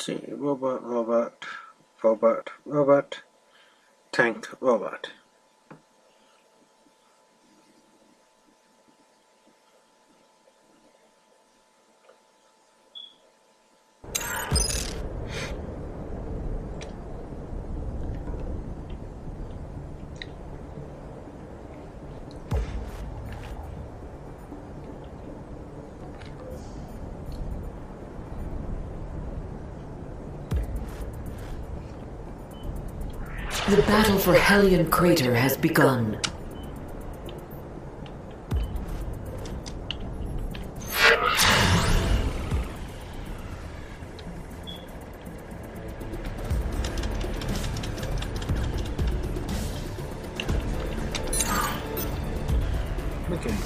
Let's see, robot, tank, robot. The battle for Hellion Crater has begun. Okay.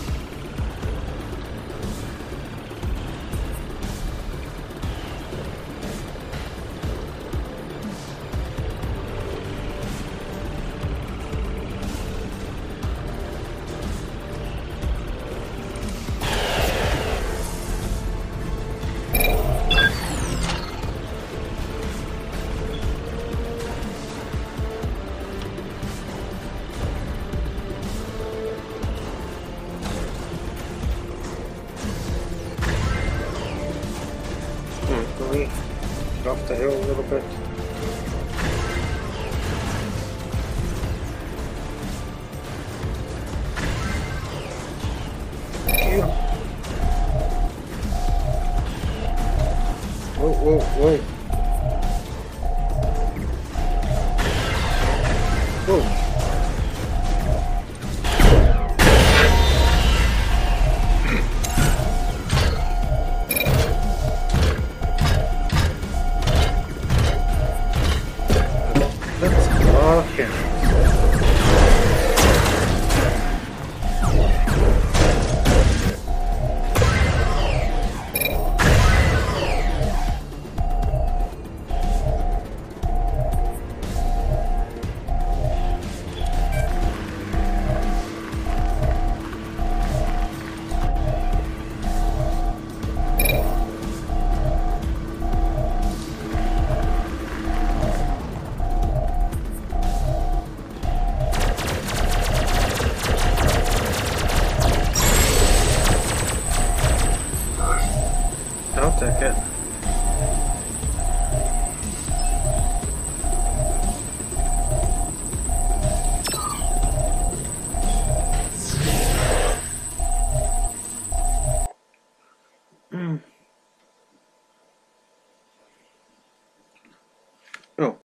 Can we go off the hill a little bit? Whoa, whoa, whoa. Whoa. Okay. I'll take it. Oh.